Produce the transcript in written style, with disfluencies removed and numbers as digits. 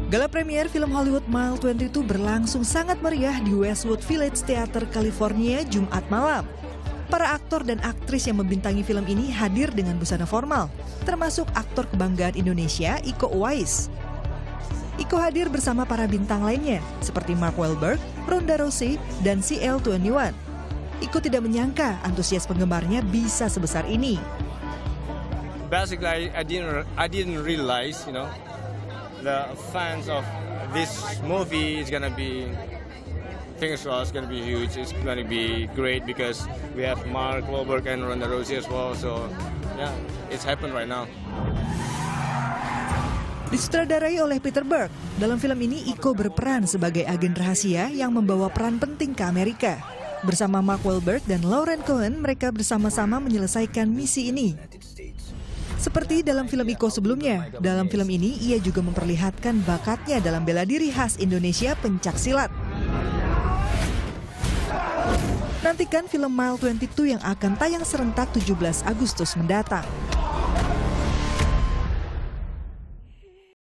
Gala premier film Hollywood Mile 22 berlangsung sangat meriah di Westwood Village Theater, California, Jumat malam. Para aktor dan aktris yang membintangi film ini hadir dengan busana formal, termasuk aktor kebanggaan Indonesia, Iko Uwais. Iko hadir bersama para bintang lainnya, seperti Mark Wahlberg, Ronda Rousey, dan CL21. Iko tidak menyangka antusias penggemarnya bisa sebesar ini. Basically, I didn't realize, the fans of this movie is gonna be, fingers crossed, gonna be huge. It's gonna be great because we have Mark Wahlberg and Ronda Rousey as well. So, yeah, it's happened right now. Disutradarai oleh Peter Berg, dalam film ini Iko berperan sebagai agen rahasia yang membawa peran penting ke Amerika. Bersama Mark Wahlberg dan Lauren Cohen, mereka bersama-sama menyelesaikan misi ini. Seperti dalam film Iko sebelumnya, dalam film ini ia juga memperlihatkan bakatnya dalam bela diri khas Indonesia pencak silat. Nantikan film Mile 22 yang akan tayang serentak 17 Agustus mendatang.